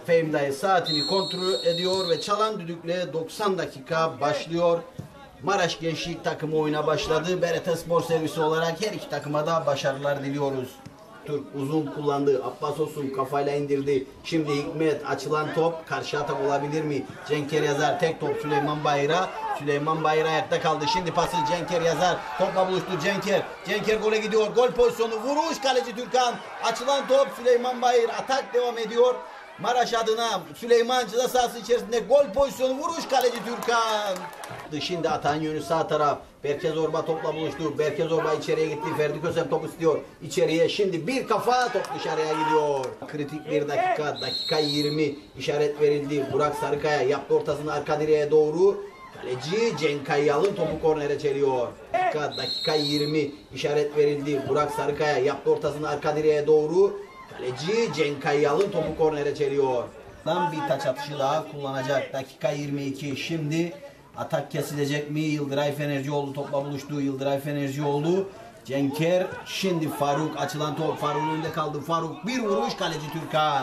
Fehim dayı saatini kontrol ediyor ve çalan düdükle 90 dakika başlıyor. Maraş Gençlik takımı oyuna başladı. BRT Spor Servisi olarak her iki takıma da başarılar diliyoruz. Türk uzun kullandı. Abbas Osun kafayla indirdi. Şimdi Hikmet açılan top. Karşı atak olabilir mi? Cenker Yazar tek top Süleyman Bayır'a. Süleyman Bayır ayakta kaldı. Şimdi pası Cenker Yazar. Topla buluştu Cenker. Cenker gole gidiyor. Gol pozisyonu. Vuruş kaleci Türkan. Açılan top Süleyman Bayır. Atak devam ediyor. Maraş adına Süleyman ceza sahası içerisinde gol pozisyonu, vuruş kaleci Türkan. Şimdi atan yönü sağ taraf. Berke Zorba topla buluştu. Berke Zorba içeriye gitti. Ferdi Kösem top istiyor. İçeriye şimdi bir kafa, top dışarıya gidiyor. Kritik bir dakika. Dakika 20 işaret verildi. Burak Sarıkaya yaptı ortasını arka direğe doğru. Kaleci Cenk Kayal'ın topu kornere çeliyor. Dakika 20 işaret verildi. Burak Sarıkaya yaptı ortasını arka direğe doğru. Kaleci Cenk Kayal'ın topu kornere çeliyor. Bir taç atışı daha kullanacak. Dakika 22. Şimdi atak kesilecek mi? Yıldıray Fenercioğlu topla buluştu. Yıldıray Fenercioğlu. Cenker. Şimdi Faruk açılan top. Faruk'un önünde kaldı. Faruk bir vuruş kaleci Türkan.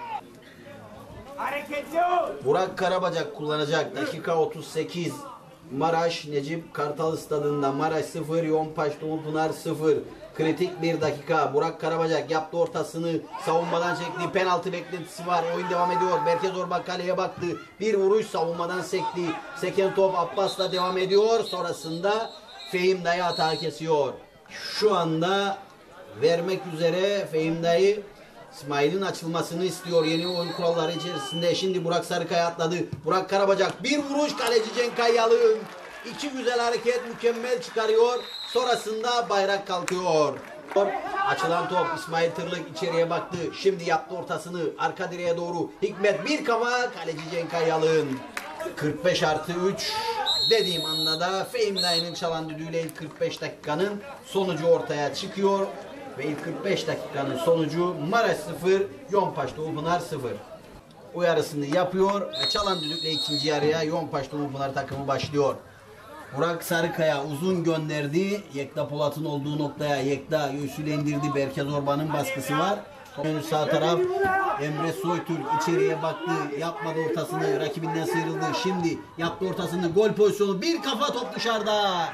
Burak Karabacak kullanacak. Dakika 38. Maraş Necip Kartal Stadı'nda Maraş 0, Yompaş Dumlupınar 0. Kritik bir dakika. Burak Karabacak yaptı ortasını. Savunmadan çekti. Penaltı beklentisi var. Oyun devam ediyor. Berke Zorba kaleye baktı. Bir vuruş savunmadan sekti. Seken top Abbas'la devam ediyor. Sonrasında Fehim dayı hata kesiyor. Şu anda vermek üzere Fehim dayı İsmail'in açılmasını istiyor yeni oyun kuralları içerisinde. Şimdi Burak Sarıkaya atladı. Burak Karabacak bir vuruş kaleci Cenk Kayal'ın. İki güzel hareket mükemmel çıkarıyor. Sonrasında bayrak kalkıyor. Açılan top İsmail Tırlık içeriye baktı. Şimdi yaptı ortasını arka direğe doğru. Hikmet bir kafa kaleci Cenk Kayal'ın. 45+3 dediğim anda da Fehim dayının çalan düdüğüyle ilk 45 dakikanın sonucu ortaya çıkıyor. Ve ilk 45 dakikanın sonucu Maraş 0, Yompaş Dumlupınar 0. Uyarısını yapıyor ve çalan düdükle ikinci yarıya Yompaş Dumlupınar takımı başlıyor. Burak Sarıkaya uzun gönderdi. Yekta Polat'ın olduğu noktaya Yekta göğsüyle indirdi. Berke Zorba'nın baskısı var. Önü sağ taraf. Emre Soytürk içeriye baktı. Yapmadı ortasını. Rakibinden sıyrıldı. Şimdi yaptı ortasını. Gol pozisyonu. Bir kafa, top dışarıda.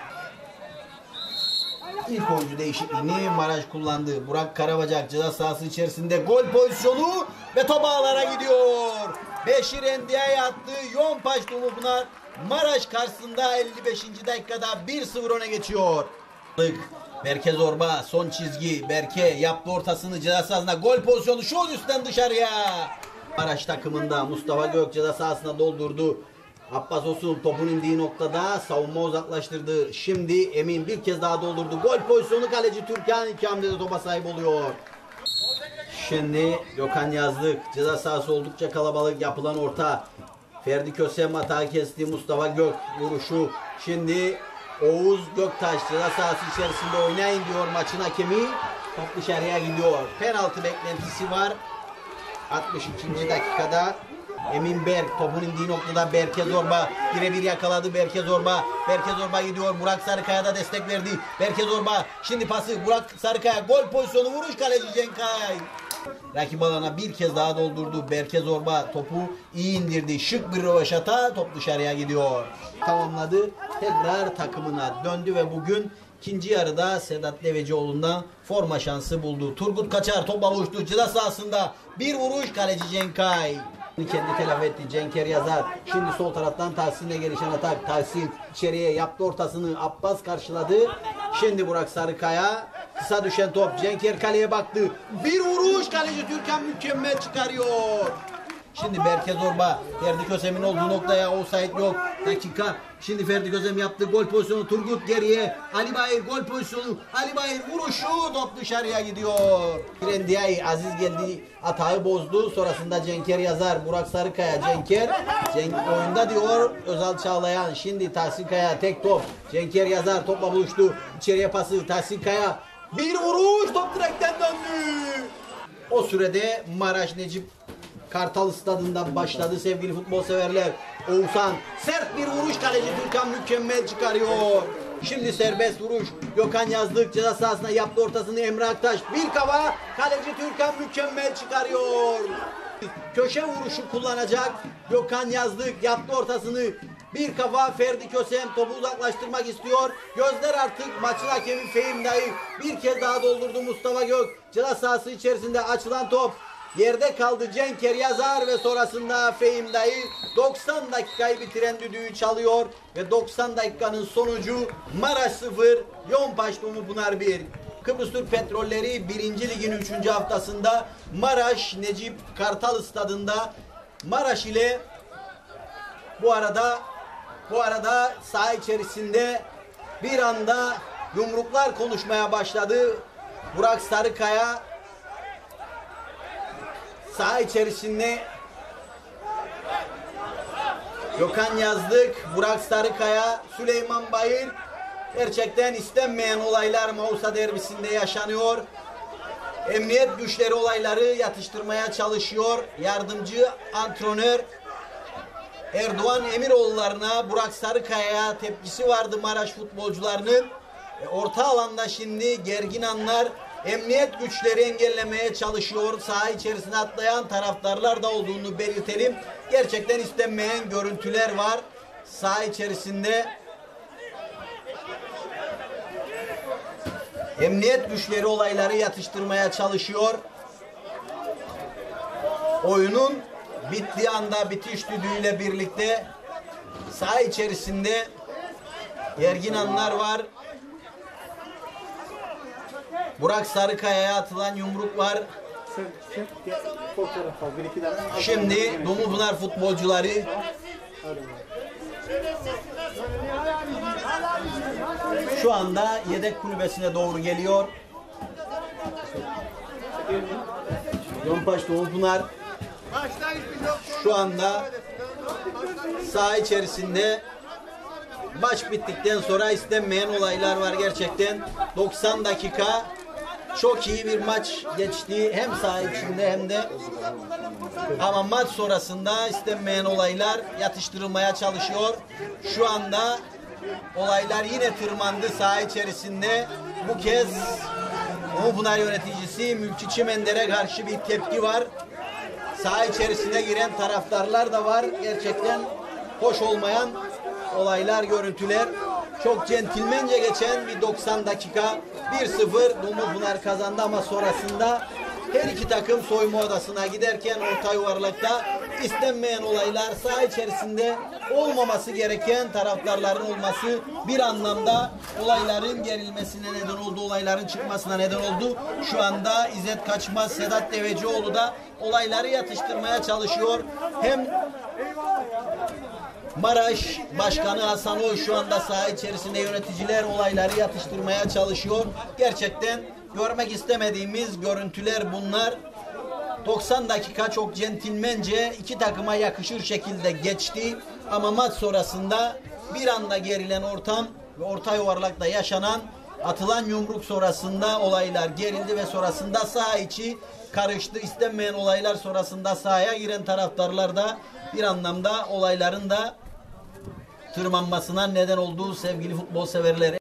İlk oyuncu değişikliğini Maraş kullandı. Burak Karabacak ceza sahası içerisinde gol pozisyonu ve top ağlara gidiyor. Beşir Endia'ya attı. Yompaş Dumlupınar Maraş karşısında 55. dakikada 1-0 öne geçiyor. Berke Zorba son çizgi. Berke yaptı ortasını ceza sahasına. Gol pozisyonu, şut üstten dışarıya. Maraş takımında Mustafa Gök ceza sahasına doldurdu. Abbas Osun topun indiği noktada savunma uzaklaştırdı. Şimdi Emin bir kez daha doldurdu. Gol pozisyonu, kaleci Türkan iki hamlede topa sahip oluyor. Şimdi Gökhan Yazlık ceza sahası oldukça kalabalık, yapılan orta. Ferdi Kösem hata kesti. Mustafa Gök vuruşu. Şimdi Oğuz Göktaş ceza sahası içerisinde oynayın diyor maçın hakemi. Top dışarıya gidiyor. Penaltı beklentisi var. 62. dakikada Emin Berk topun indiği noktada Berke Zorba birebir yakaladı. Berke Zorba gidiyor. Burak Sarıkaya da destek verdi. Berke Zorba şimdi pası Burak Sarıkaya, gol pozisyonu, vuruş kaleci Cenk Kay. Rakip alana bir kez daha doldurdu. Berke Zorba topu iyi indirdi. Şık bir röveşata, top dışarıya gidiyor. Tamamladı. Tekrar takımına döndü ve bugün ikinci yarıda Sedat Devecioğlu'ndan forma şansı buldu. Turgut Kaçar topla buluştu. Ceza sahasında bir vuruş kaleci Cenk Kay. Kendi telafi etti Cenker Yazar. Şimdi sol taraftan Tahsin'le gelişen atak. Tahsin içeriye yaptı ortasını. Abbas karşıladı. Şimdi Burak Sarıkaya. Kısa düşen top. Cenker kaleye baktı. Bir vuruş, kaleci Türkan mükemmel çıkarıyor. Şimdi Berke Zorba Ferdi Kösem'in olduğu noktaya offside yok. Dakika. Şimdi Ferdi Kösem yaptı. Gol pozisyonu. Turgut geriye. Ali Bayır gol pozisyonu. Ali Bayır vuruşu. Top dışarıya gidiyor. Rendiay Aziz geldi. Atağı bozdu. Sonrasında Cenker Yazar. Burak Sarıkaya. Cenk oyunda diyor Özal Çağlayan. Şimdi Tahsin Kaya tek top. Cenker Yazar topla buluştu. İçeriye pası. Tahsin Kaya. Bir vuruş. Top direkten döndü. O sürede Maraş Necip Kartal Stadı'ndan başladı sevgili futbol severler. Oğuzhan sert bir vuruş, kaleci Türkan mükemmel çıkarıyor. Şimdi serbest vuruş. Gökhan Yazlık ceza sahasına yaptı ortasını. Emre Aktaş bir kafa, kaleci Türkan mükemmel çıkarıyor. Köşe vuruşu kullanacak. Gökhan Yazlık yaptı ortasını. Bir kafa Ferdi Kösem topu uzaklaştırmak istiyor. Gözler artık maçın hakemi Fehim Dayı. Bir kez daha doldurdu Mustafa Gök. Ceza sahası içerisinde açılan top. Yerde kaldı Cenk Eryazar ve sonrasında Fehim Dayı 90 dakikayı bitiren düdüğü çalıyor. Ve 90 dakikanın sonucu Maraş 0, Yompaş Dumlupınar 1. Kıbrıs Türk Petrolleri 1. Lig'in 3. haftasında Maraş Necip Kartal Stadında Maraş ile bu arada saha içerisinde bir anda yumruklar konuşmaya başladı. Burak Sarıkaya saha içerisinde Gökhan Yazlık, Burak Sarıkaya, Süleyman Bayır. Gerçekten istenmeyen olaylar Mausa derbisinde yaşanıyor. Emniyet güçleri olayları yatıştırmaya çalışıyor. Yardımcı antrenör Erdoğan Emiroğullarına, Burak Sarıkaya'ya tepkisi vardı Maraş futbolcularının. Orta alanda şimdi gergin anlar. Emniyet güçleri engellemeye çalışıyor. Saha içerisine atlayan taraftarlar da olduğunu belirtelim. Gerçekten istenmeyen görüntüler var saha içerisinde. Emniyet güçleri olayları yatıştırmaya çalışıyor. Oyunun bittiği anda bitiş düdüğüyle birlikte saha içerisinde gergin anlar var. Burak Sarıkaya'ya atılan yumruk var. Şimdi Dumlupınar futbolcuları şu anda yedek kulübesine doğru geliyor. Yompaş Dumlupınar şu anda saha içerisinde. Maç bittikten sonra istenmeyen olaylar var gerçekten. 90 dakika çok iyi bir maç geçti. Hem saha içinde hem de ama maç sonrasında istenmeyen olaylar yatıştırılmaya çalışıyor. Şu anda olaylar yine tırmandı saha içerisinde. Bu kez Dumlupınar yöneticisi Mülki Çimender'e karşı bir tepki var. Saha içerisine giren taraftarlar da var. Gerçekten hoş olmayan olaylar, görüntüler. Çok centilmence geçen bir 90 dakika. 1-0 Dumlupınar kazandı ama sonrasında her iki takım soyunma odasına giderken orta yuvarlakta istenmeyen olaylar, saha içerisinde olmaması gereken taraftarların olması bir anlamda olayların gerilmesine neden oldu, olayların çıkmasına neden oldu. Şu anda İzzet Kaçmaz, Sedat Devecioğlu da olayları yatıştırmaya çalışıyor. Hem Maraş Başkanı Hasan Oy şu anda saha içerisinde, yöneticiler olayları yatıştırmaya çalışıyor. Gerçekten görmek istemediğimiz görüntüler bunlar. 90 dakika çok centilmence iki takıma yakışır şekilde geçti. Ama maç sonrasında bir anda gerilen ortam ve orta yuvarlakta yaşanan atılan yumruk sonrasında olaylar gerildi ve sonrasında saha içi karıştı. İstenmeyen olaylar sonrasında sahaya giren taraftarlar da bir anlamda olayların da tırmanmasına neden olduğu sevgili futbol severleri.